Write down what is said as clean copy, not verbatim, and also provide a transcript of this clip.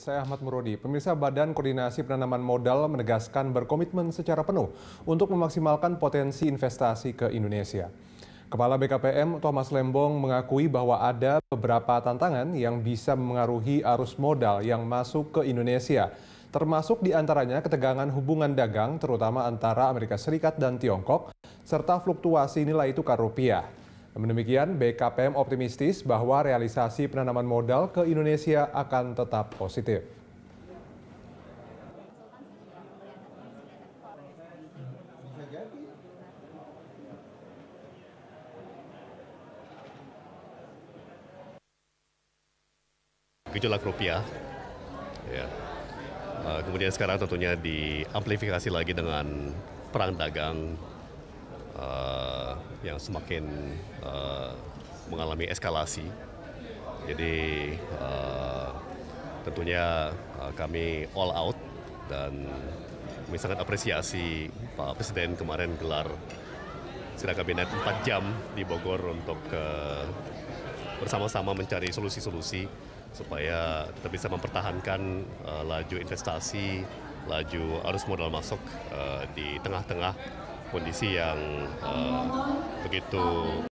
saya Ahmad Murodi. Pemirsa, Badan Koordinasi Penanaman Modal menegaskan berkomitmen secara penuh untuk memaksimalkan potensi investasi ke Indonesia. Kepala BKPM Thomas Lembong mengakui bahwa ada beberapa tantangan yang bisa memengaruhi arus modal yang masuk ke Indonesia, termasuk diantaranya ketegangan hubungan dagang terutama antara Amerika Serikat dan Tiongkok, serta fluktuasi nilai tukar rupiah. Namun demikian, BKPM optimistis bahwa realisasi penanaman modal ke Indonesia akan tetap positif. Gejolak rupiah, ya. Kemudian sekarang tentunya diamplifikasi lagi dengan perang dagang yang semakin mengalami eskalasi. Jadi tentunya kami all out dan kami sangat apresiasi Pak Presiden kemarin gelar sidang kabinet 4 jam di Bogor untuk bersama-sama mencari solusi-solusi supaya kita bisa mempertahankan laju investasi, laju arus modal masuk di tengah-tengah kondisi yang begitu